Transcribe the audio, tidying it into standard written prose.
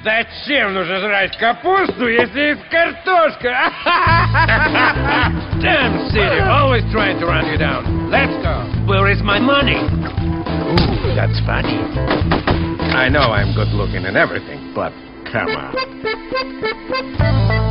Зачем нужно жрать капусту, если есть картошка? Damn city, always trying to run you down. Let's go. Where is my money? Ooh, that's funny. I know I'm good looking and everything, but come on.